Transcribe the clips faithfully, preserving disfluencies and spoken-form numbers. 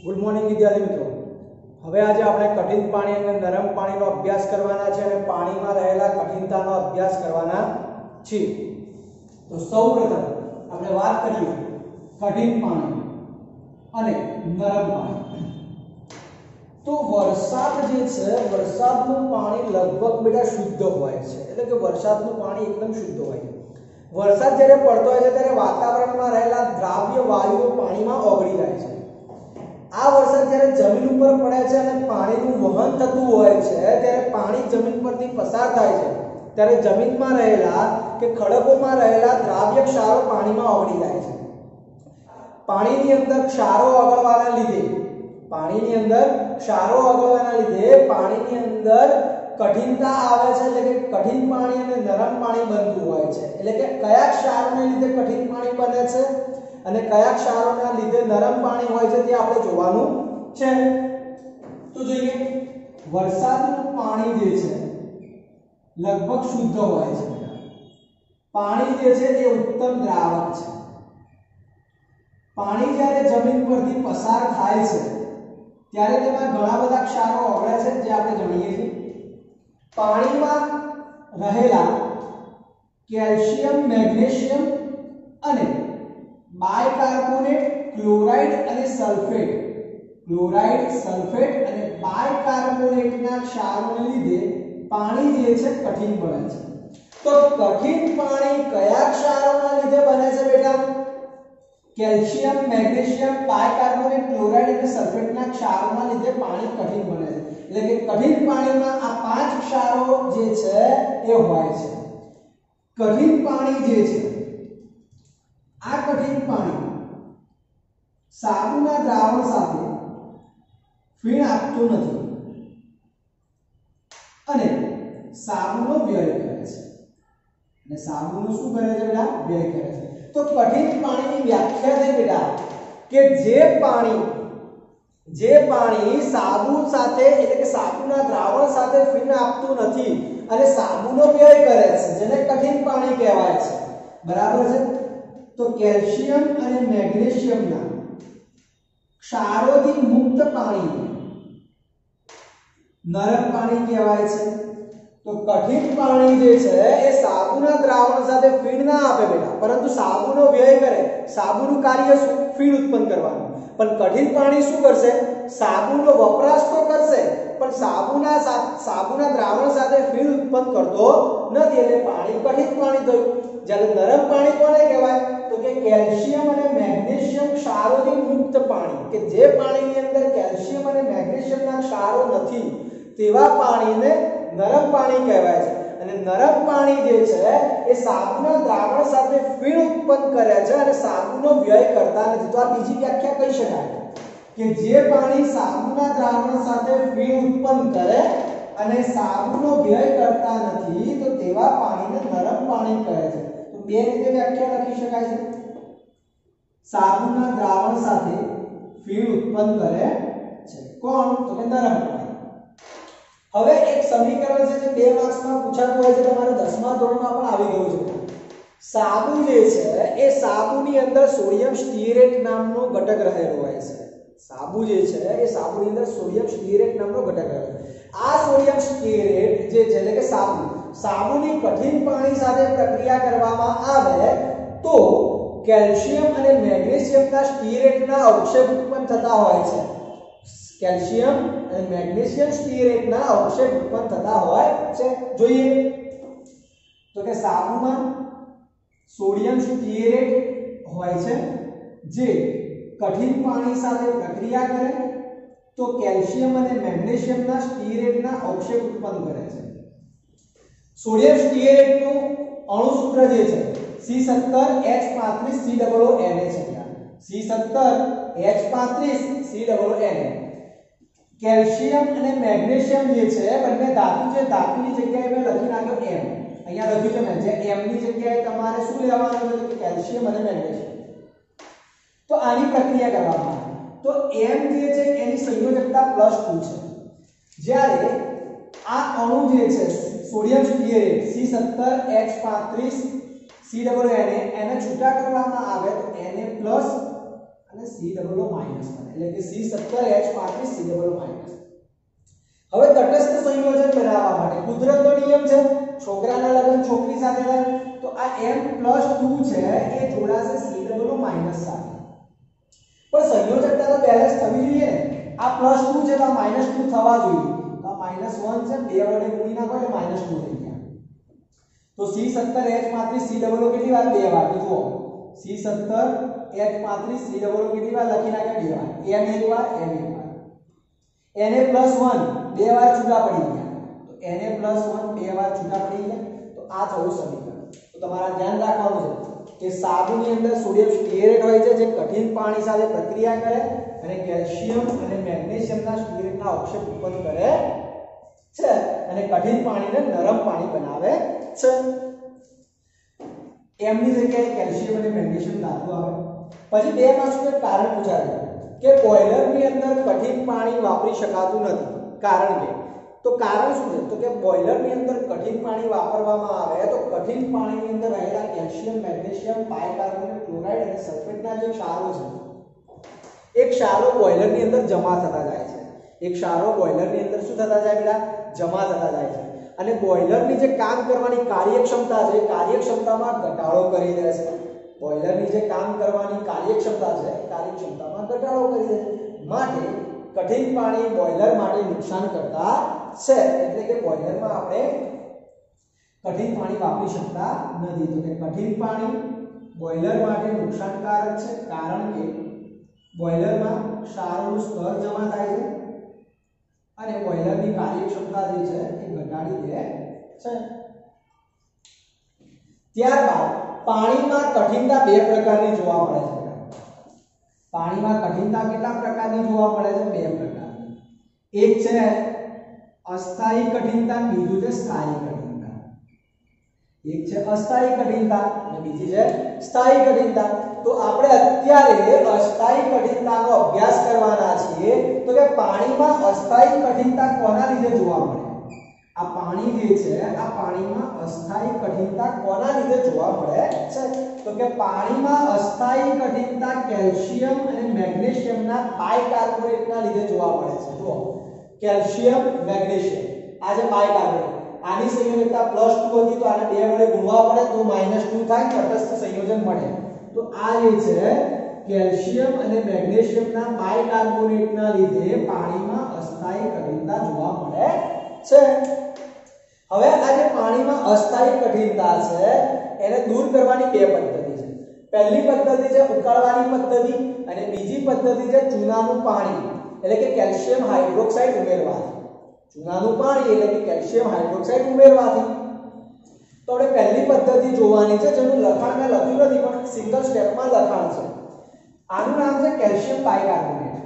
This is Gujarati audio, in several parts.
गुड मॉर्निंग विद्यार्थी मित्रों। હવે આજે આપણે કઠિન પાણી અને નરમ પાણીનો અભ્યાસ કરવાના છે અને પાણીમાં રહેલા કઠિનતાનો અભ્યાસ કરવાના છે। તો સૌપ્રથમ આપણે વાત કરીએ કઠિન પાણી અને નરમ પાણી। તો વરસાદ જે છે વરસાદનું પાણી લગભગ બેટા શુદ્ધ હોય છે, એટલે કે વરસાદનું પાણી એકદમ શુદ્ધ હોય છે। વરસાદ જ્યારે પડતો હોય છે ત્યારે વાતાવરણમાં રહેલા દ્રાવ્ય વાયુઓ પાણીમાં ઓગળી જાય છે। આ વરસાદ જ્યારે જમીન ઉપર પડે છે અને પાણીનું વહન થતું હોય છે ત્યારે પાણી જમીન પરથી પસાર થાય છે ત્યારે જમીનમાં રહેલા કે ખડકોમાં રહેલા દ્રાવ્ય ક્ષારો પાણીમાં ઓગળી જાય છે। પાણીની અંદર ક્ષારો ઓગળવાના લીધે પાણીની અંદર ક્ષારો ઓગળવાના લીધે પાણીની અંદર કઠિનતા આવે છે, એટલે કે કઠિન પાણી અને નરમ પાણી બનતું હોય છે। એટલે કે કયા ક્ષારોને લીધે કઠિન પાણી બને છે અને કયા ક્ષારોના લીધે નરમ પાણી હોય છે તે આપણે જોવાનું છે। તો જોઈએ વરસાદનું પાણી જે છે લગભગ શુદ્ધ હોય છે। પાણી જે છે એ ઉત્તમ દ્રાવક છે। પાણી જ્યારે જમીન પરથી પસાર થાય છે ત્યારે તેમાં ઘણા બધા ક્ષારો ઓગળે છે જે આપણે જાણીએ છીએ। પાણીમાં રહેલા કેલ્શિયમ, મેગ્નેશિયમ અને બાયકાર્બોનેટ, ક્લોરાઇડ અને સલ્ફેટ ક્લોરાઇડ સલ્ફેટ અને બાયકાર્બોનેટના ક્ષારોને લીધે પાણી જે છે કઠિન બને છે। તો કઠિન પાણી કયા ક્ષારોના લીધે બને છે બેટા? કેલ્શિયમ, મેગ્નેશિયમ, બાયકાર્બોનેટ, ક્લોરાઇડ અને સલ્ફેટના ક્ષારોના લીધે પાણી કઠિન બને છે। એટલે કે કઠિન પાણીમાં આ પાંચ ક્ષારો જે છે એ હોય છે। કઠિન પાણી જે છે આ કઠિન પાણી સાબુના દ્રાવણ સાથે ફીણ આપતું નથી અને સાબુનો વ્યય કરે છે અને સાબુનો શું કરે છે બેટા? વ્યય કરે છે। તો કઠિન પાણીની વ્યાખ્યા છે બેટા કે જે પાણી જે પાણી સાબુ સાથે એટલે કે સાબુના દ્રાવણ સાથે ફીણ આપતું નથી અને સાબુનો વ્યય કરે છે જેને કઠિન પાણી કહેવાય છે। બરાબર છે? તો કેલ્શિયમ અને મેગ્નેશિયમના ક્ષારોથી મુક્ત પાણી નરમ પાણી કહેવાય છે। તો કઠિન પાણી જે છે એ સાબુના દ્રાવણ સાથે ફીણ ના આપે બેટા, પરંતુ સાબુનો વ્યય કરે। સાબુનું કાર્ય શું? ફીણ ઉત્પન્ન કરવાનું। પણ કઠિન પાણી શું કરશે? સાબુનો વપરાશ તો કરશે પણ સાબુના સાબુના દ્રાવણ સાથે ફીણ ઉત્પન્ન કરતો નથી, એટલે પાણી કઠિન પાણી થયું। જ્યારે નરમ પાણી કોને કહેવાય? તો કે કેલ્શિયમ અને મેગ્નેશિયમ ક્ષારોથી મુક્ત પાણી, કે જે પાણીની અંદર કેલ્શિયમ અને મેગ્નેશિયમના ક્ષારો નથી તેવા પાણીને નરમ પાણી કહેવાય છે। અને નરમ પાણી જે છે એ સાબુના દ્રાવણ સાથે ફીણ ઉત્પન્ન કરે છે અને સાબુનો વ્યય કરતા નથી। તો આ બીજી વ્યાખ્યા કહી શકાય કે જે પાણી સાબુના દ્રાવણ સાથે ફીણ ઉત્પન્ન કરે અને સાબુનો વ્યય કરતા નથી તો તેવા પાણીને નરમ પાણી કહે છે। તો બે રીતે વ્યાખ્યા લખી શકાય છે। સાબુના દ્રાવણ સાથે ફીણ ઉત્પન્ન કરે છે કોણ? તો કે નરમ પાણી। હવે એક સમીકરણ છે જે બે માર્ક્સમાં પૂછાતું હોય છે, તમારે દસમા ધોરણમાં પણ આવી ગયું છે। સાબુ જે છે એ સાબુની અંદર સોડિયમ સ્ટીરેટ નામનો ઘટક રહેલો હોય છે। સાબુ જે છે એ સાબુની અંદર સોડિયમ સ્ટીરેટ નામનો ઘટક રહેલો છે। આ સોડિયમ સ્ટીરેટ જે છે એટલે કે સાબુ સાબુની કઠિન પાણી સાથે પ્રક્રિયા કરવામાં આવે તો કેલ્શિયમ અને મેગ્નેશિયમના સ્ટીરેટના અવક્ષેપ ઉત્પન્ન થતા હોય છે। કેલ્શિયમ અને મેગ્નેશિયમ સ્ટીરેટના અવક્ષેપ ઉત્પન્ન થતા હોય છે। જોઈએ તો કે સાબુમાં સોડિયમ સ્ટીરેટ હોય છે જે કઠિન પાણી સાથે પ્રક્રિયા કરે તો કેલ્શિયમ અને મેગ્નેશિયમના સ્ટીરેટના અવક્ષેપ ઉત્પન્ન કરે છે। સોડિયમ સ્ટીરેટનું અણુ સૂત્ર જે છે સી સત્તર એચ પાંત્રીસ C double O N A છે। સી સત્તર એચ પાંત્રીસ C double O N A. Calcium અને મેગ્નેશિયમ જે છે બંને ધાતુ છે, ધાતુની જગ્યાએ મેં લખી નાખ્યો એમ। અહીંયા લખ્યું છે મેં જે એમ ની જગ્યાએ તમારે શું લેવાનું છે? તો કેલ્શિયમ અને મેગ્નેશિયમ। તો આની પ્રક્રિયા કરવામાં આવે તો એમ જે છે એની સંયોજકતા પ્લસ ટુ છે, જ્યારે આ અણુ જે છે સોડિયમ સ્ટીરેટ સી સત્તર એચ પાંત્રીસ સી ડબલ એન એ એને છૂટા કરવામાં આવે તો Na પ્લસ અને C ડબલ O માઈનસ બને એટલે કે C સત્તર H પાંત્રીસ C ડબલ O માઈનસ. હવે તટસ્થ સંયોજન બનાવવા માટે કુદરતનો નિયમ છે છોકરાના લગન છોકરી સાથે થાય તો આ m પ્લસ ટુ છે એ જોડાશે C ડબલ O માઈનસ સાથે. પણ સંયોજકતા તો બેલેન્સ થવી જોઈએ ને. આ પ્લસ ટુ છે તો માઈનસ ટુ થવા જોઈએ. તો આ માઈનસ વન છે બે વડે ગુણી નાખો એટલે માઈનસ ટુ થઈ ગયા. તો C સત્તર H પાંત્રીસ C ડબલ O કેટલી વાર બે વાર તો જુઓ C સત્તર H પાંત્રીસ C ડબલ O કેટલી વાર લખી નાખ્યા બે વાર. m એક વાર m એક વાર. Na પ્લસ વન બે વાર છૂટા પડી ગયા. તો Na પ્લસ વન બે વાર છૂટા પડી ગયા. તો આ થયું સમીકરણ. તો તમારે ધ્યાન રાખવાનું છે કે સાબુની અંદર સોડિયમ સ્ટીઅરેટ હોય છે જે કઠિન પાણી સાથે પ્રક્રિયા કરે અને કેલ્શિયમ અને મેગ્નેશિયમના સ્ટીઅરેટના અવક્ષેપ ઉત્પન્ન કરે છે અને કઠિન પાણીને નરમ પાણી બનાવે છે. m ની જગ્યાએ કેલ્શિયમ અને મેગ્નેશિયમ ધાતુ આવે. પછી બે માર્ક્સનું એક કારણ પૂછાય કે બોઇલરની અંદર કઠિન પાણી વાપરી શકાતું નથી. કારણ કે તો કારણ શું છે તો કે બોઇલરની અંદર કઠિન પાણી વાપરવામાં આવે તો કઠિન પાણીની અંદર રહેલા કેલ્શિયમ મેગ્નેશિયમ બાયકાર્બોનેટ ક્લોરાઇડ અને સલ્ફેટના જે ક્ષારો છે એક ક્ષારો બોઇલરની અંદર જમા થતા જાય છે. એક ક્ષારો બોઇલરની અંદર શું થતા જાય બેટા જમા થતા જાય છે અને બોઇલરની જે કામ કરવાની કાર્યક્ષમતા છે કાર્યક્ષમતામાં ઘટાડો કરી દે છે. બોઇલરની જે કામ કરવાની કાર્યક્ષમતા છે કાર્યક્ષમતામાં ઘટાડો કરી દે છે. માટે કઠિન પાણી બોઇલર માટે નુકસાન કરતા છે એટલે કે બોઇલરમાં આપણે કઠિન પાણી વાપરી શકતા નથી. તો કે કઠિન પાણી બોઇલર માટે નુકસાનકારક છે કારણ કે બોઇલરમાં ક્ષારોનું સ્તર જમા થાય છે અને બોઇલરની કાર્યક્ષમતા જે છે એ ઘટાડી દે છે. ત્યારબાદ પાણીમાં કઠિનતા બે પ્રકારની જોવા મળે છે. પાણીમાં કઠિનતા કેટલા પ્રકારની જોવા મળે છે બે પ્રકારની. એક છે અસ્થાયી કઠિનતા બીજું છે સ્થાયી કઠિનતા. એક છે અસ્થાયી કઠિનતા અને બીજી છે સ્થાયી કઠિનતા. તો આપણે અત્યારે અસ્થાયી કઠિનતાનો અભ્યાસ કરવાના છીએ. તો કે પાણીમાં અસ્થાયી કઠિનતા કોના લીધે જોવા મળે? આ પાણી જે છે આ પાણીમાં અસ્થાયી કઠિનતા કોના લીધે જોવા મળે છે? તો કે પાણીમાં અસ્થાયી કઠિનતા કેલ્શિયમ અને મેગ્નેશિયમના બાયકાર્બોનેટના લીધે જોવા મળે છે. જુઓ કેલ્શિયમ મેગ્નેશિયમ આ જે બાયકાર્બોનેટ આની સંયોજકતા પ્લસ ટુ હતી તો આને બે વડે ગુણવા પડે તો માઈનસ ટુ થાય તટસ્થ સંયોજન મળે. તો આ જે છે કેલ્શિયમ અને મેગ્નેશિયમના બાયકાર્બોનેટના લીધે પાણીમાં અસ્થાયી કઠિનતા જોવા મળે છે. હવે આ જે પાણીમાં અસ્થાયી કઠિનતા છે એને દૂર કરવાની બે પદ્ધતિ છે. પહેલી પદ્ધતિ છે ઉકાળવાની પદ્ધતિ અને બીજી પદ્ધતિ છે ચૂનાનું પાણી એટલે કે કેલ્શિયમ હાઇડ્રોક્સાઇડ ઉમેરવાથી. ચૂનાનું પાણી એટલે કે કેલ્શિયમ હાઇડ્રોક્સાઇડ ઉમેરવાથી. તો આપણે પહેલી પદ્ધતિ જોવાની છે જેનું લખાણ મેં લખ્યું નથી પણ સિંગલ સ્ટેપમાં લખાણ છે. આનું નામ છે કેલ્શિયમ બાયકાર્બોનેટ.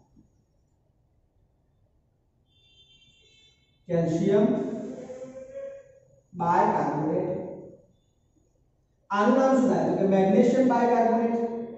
Calcium bicarbonate. આનું નામ શું થાય તો કે મેગ્નેશિયમ બાયકાર્બોનેટ.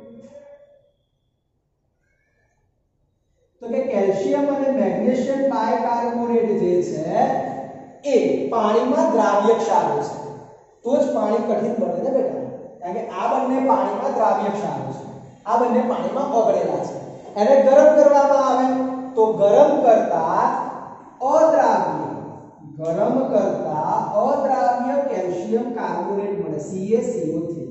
તો કે કેલ્શિયમ અને મેગ્નેશિયમ બાયકાર્બોનેટ જે છે એ પાણીમાં દ્રાવ્ય ક્ષારો છે. તો જ પાણી કઠિન બને ને બેટા. કારણ કે આ બંને પાણીમાં દ્રાવ્ય ક્ષારો છે. આ બંને પાણીમાં ઓગળેલા છે. એને ગરમ કરવામાં આવે તો ગરમ કરતા અદ્રાવ્ય ગરમ કરતા અદ્રાવ્ય કેલ્શિયમ કાર્બોનેટ મળે C a C O three.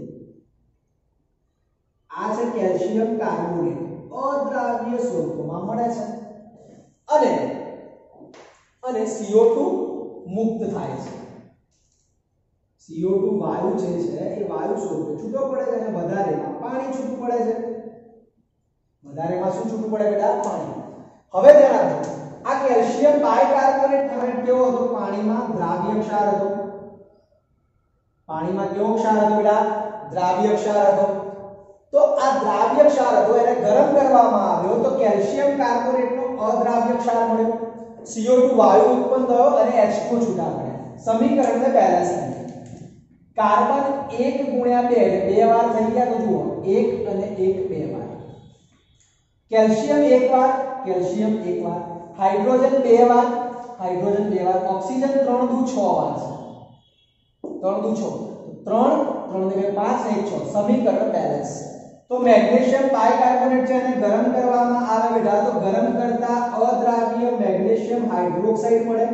આ છે કેલ્શિયમ કાર્બોનેટ અદ્રાવ્ય સ્વરૂપમાં મળે છે અને અને C O ટુ મુક્ત થાય છે. C O ટુ વાયુ જે છે એ વાયુ સ્વરૂપે છૂટો પડે છે અને વધારેમાં પાણી છૂટું પડે છે. વધારેમાં શું છૂટું પડે બેટા? પાણી. હવે ધ્યાન આપજો આ કેલ્શિયમ બાયકાર્બોનેટ કેવો હતો? પાણીમાં દ્રાવ્ય ક્ષાર હતો. પાણીમાં કેવો ક્ષાર હતો બેટા? દ્રાવ્ય ક્ષાર હતો. તો આ દ્રાવ્ય ક્ષાર હતો એને ગરમ કરવામાં આવ્યો તો કેલ્શિયમ કાર્બોનેટનો અદ્રાવ્ય ક્ષાર મળ્યો. C O ટુ વાયુ ઉત્પન્ન થયો અને H ટુ છૂટા પડ્યા. સમીકરણને બેલેન્સ કર્યું. કાર્બન એક ગુણ્યા બે એટલે બે વાર થઈ ગયા. તો જુઓ એક અને એક બે વાર. કેલ્શિયમ એક વાર કેલ્શિયમ એક વાર. હાઇડ્રોજન બે વાર હાઇડ્રોજન બે વાર. ઓક્સિજન ત્રણ દુ છ વાર છે. ત્રણ દુ છ ત્રણ ત્રણ ને બે પાંચ ને એક છ. સમીકરણ બેલેન્સ. તો મેગ્નેશિયમ બાયકાર્બોનેટ છે એને ગરમ કરવામાં આવે બેટા તો ગરમ કરતા અદ્રાવ્ય મેગ્નેશિયમ હાઇડ્રોક્સાઇડ મળે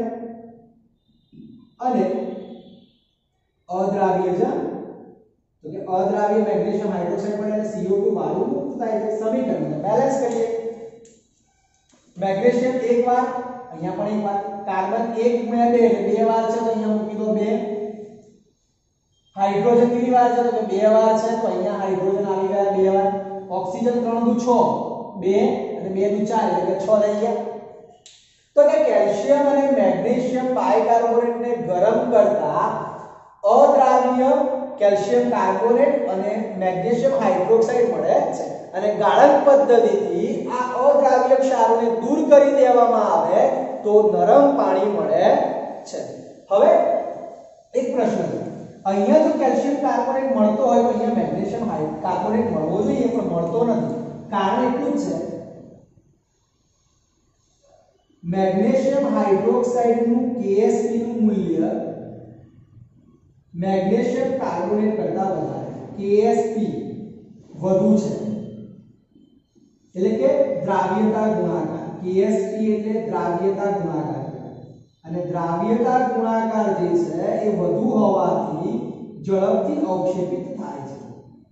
અને અદ્રાવ્ય છે તો કે અદ્રાવ્ય મેગ્નેશિયમ હાઇડ્રોક્સાઇડ મળે અને સી ઓ ટુ વાયુ મુક્ત થાય છે સમીકરણ બેલેન્સ કરીએ મેગ્નેશિયમ એક વાર અહીંયા પણ એક વાર કાર્બન એક ગુણ્યા બે એટલે બે વાર છે તો અહીંયા મૂકી દો બે हाइड्रोजन કેટલી વાર છે તો કે બે વાર છે તો અહીંયા હાઇડ્રોજન આવી ગયા બે વાર ઓક્સિજન ત્રણ દુ છ બે અને બે દુ ચાર એટલે છ થઈ ગયા તો કે કેલ્શિયમ અને મેગ્નેશિયમ બાયકાર્બોનેટ ને ગરમ કરતા અદ્રાવ્ય કેલ્શિયમ કાર્બોનેટ અને મેગ્નેશિયમ હાઇડ્રોક્સાઇડ મળે છે અને ગાળણ પદ્ધતિથી આ અદ્રાવ્ય ક્ષારોને દૂર કરી દેવામાં આવે તો નરમ પાણી મળે છે હવે એક પ્રશ્ન છે અહીંયા જો કેલ્શિયમ કાર્બોનેટ મળતો હોય તો અહીંયા મેગ્નેશિયમ કાર્બોનેટ મળવો જોઈએ પણ મળતો નથી કારણ એટલું જ છે મેગ્નેશિયમ હાઇડ્રોક્સાઇડ નું K S P નું મૂલ્ય મેગ્નેશિયમ કાર્બોનેટ કરતા વધારે K S P વધુ છે એટલે કે દ્રાવ્યતા ગુણાકાર K S P એટલે દ્રાવ્યતા ગુણાકાર અને દ્રાવ્યતા ગુણાકાર જે છે એ વધુ હોવાથી ઝડપથી અવક્ષેપિત થાય છે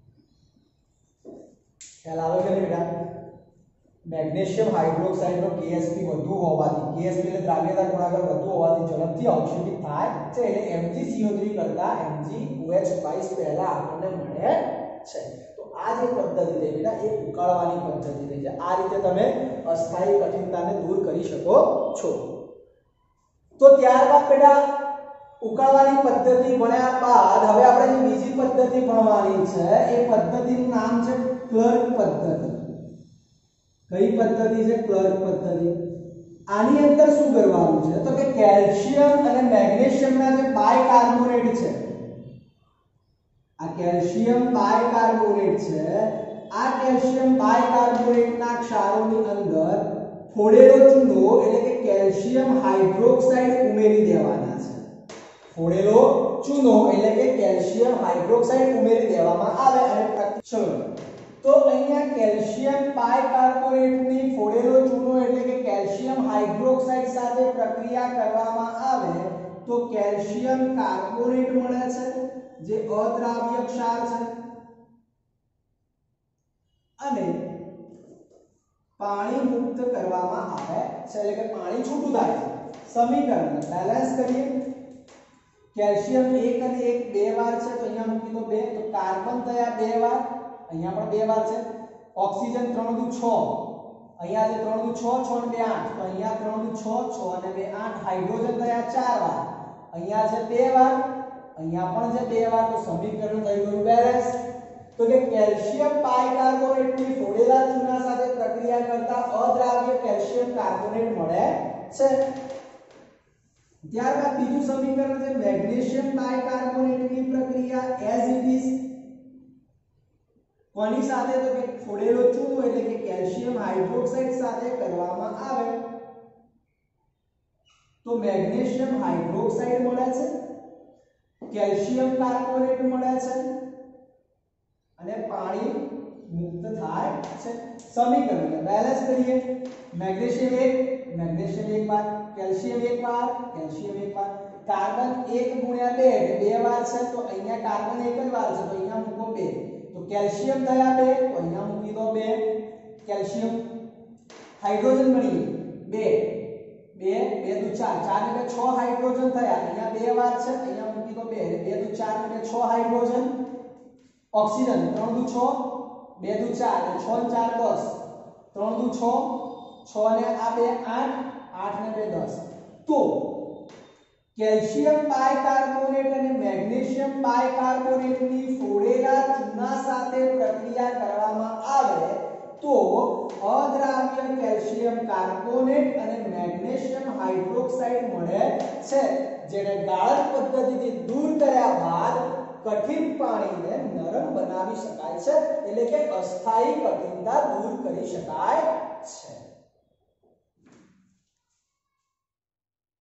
ખ્યાલ આવે કે બેટા મેગ્નેશિયમ હાઇડ્રોક્સાઇડ નો K S P વધુ હોવાથી K S P એટલે દ્રાવ્યતા ગુણાકાર વધુ હોવાથી ઝડપથી અવક્ષેપિત થાય છે એટલે M g C O three કરતા M g O H બાવીસ પહેલા આપણને મળે છે તો આ જે પદ્ધતિ છે બેટા એ ઉકાળવાની પદ્ધતિ છે આ રીતે તમે અસ્થાયી કઠિનતાને દૂર કરી શકો છો તો ત્યારબાદ બેટા ઉકાળવાની પદ્ધતિ ભણ્યા બાદ હવે આપણે જે બીજી પદ્ધતિ ભણવાની છે એ પદ્ધતિનું નામ છે ક્લર્ક પદ્ધતિ કઈ પદ્ધતિ છે ક્લર્ક પદ્ધતિ આની અંદર શું કરવાનું છે તો કે કેલ્શિયમ અને મેગ્નેશિયમના જે બાયકાર્બોનેટ છે આ કેલ્શિયમ બાયકાર્બોનેટ છે આ કેલ્શિયમ બાયકાર્બોનેટના ક્ષારોની અંદર ફોડેલો ચૂનો એટલે કે કેલ્શિયમ હાઇડ્રોક્સાઇડ ઉમેરી દેવાના છે ફોડેલો ચૂનો એટલે કે કેલ્શિયમ હાઇડ્રોક્સાઇડ ઉમેરી દેવામાં આવે અને ચલો તો અહીંયા કેલ્શિયમ બાયકાર્બોનેટની ફોડેલો ચૂનો એટલે કે કેલ્શિયમ હાઇડ્રોક્સાઇડ સાથે પ્રક્રિયા કરવામાં આવે તો કેલ્શિયમ કાર્બોનેટ મળે છે જે અદ્રાવ્ય ક્ષાર છે અને પાણી મુક્ત કરવામાં આવે છે એટલે કે પાણી છૂટું થાય છે સમીકરણ બેલેન્સ કરીએ કેલ્શિયમ એક અને એક બે વાર છે તો અહીંયા મૂકી દો બે તો કાર્બન થયા બે વાર અહીંયા પણ બે વાર છે ઓક્સિજન ત્રણ દુ છ અહીંયા જે ત્રણ દુ છ છ અને બે આઠ તો અહીંયા ત્રણ દુ છ છ અને બે આઠ હાઇડ્રોજન થયા ચાર વાર અહીંયા છે બે વાર અહીંયા પણ છે બે વાર તો સમીકરણ થઈ ગયું બેલેન્સ તો કે કેલ્શિયમ બાયકાર્બોનેટની ફોડેલા ચૂના સાથે પ્રક્રિયા કરતા અદ્રાવ્ય કેલ્શિયમ કાર્બોનેટ મળે છે ત્યારબાદ બીજું સમીકરણ છે મેગ્નેશિયમ બાયકાર્બોનેટની પ્રક્રિયા એઝ ઇટ ઇઝ કોની સાથે તો કે ફોડેલો ચૂનો એટલે કે કેલ્શિયમ હાઇડ્રોક્સાઇડ સાથે કરવામાં આવે તો મેગ્નેશિયમ હાઇડ્રોક્સાઇડ મળે છે કેલ્શિયમ કાર્બોનેટ મળે છે અને પાણી મુક્ત થાય છે સમીકરણ બેલેન્સ કરીએ મેગ્નેશિયમ એક મેગ્નેશિયમ એક વાર કેલ્શિયમ એક વાર કેલ્શિયમ એક વાર કાર્બન એક ગુણ્યા બે એટલે બે વાર છે તો અહીંયા કાર્બન એક જ વાર છે તો અહીંયા મૂકો બે તો કેલ્શિયમ થયા બે તો અહીંયા મૂકી દો બે કેલ્શિયમ હાઇડ્રોજન બની બે બે બે દુ ચાર ચાર એટલે છ હાઇડ્રોજન થયા અહીંયા બે વાર છે અહીંયા મૂકી દો બે એટલે બે દુ ચાર એટલે છ હાઇડ્રોજન ઓક્સિજન ત્રણ દુ છ બે દુ ચાર એટલે છ ને ચાર દસ ત્રણ દુ છ છ ને આ બે આઠ આઠ ને બે દસ તો કેલ્શિયમ બાયકાર્બોનેટ અને મેગ્નેશિયમ બાયકાર્બોનેટની ફોડેલા ચૂના સાથે પ્રક્રિયા કરવામાં આવે તો અદ્રાવ્ય કેલ્શિયમ કાર્બોનેટ અને મેગ્નેશિયમ હાઇડ્રોક્સાઇડ મળે છે જેને ગાળણ પદ્ધતિથી દૂર કર્યા બાદ કઠિન પાણીને નરમ બનાવી શકાય છે એટલે કે અસ્થાયી કઠિનતા દૂર કરી શકાય છે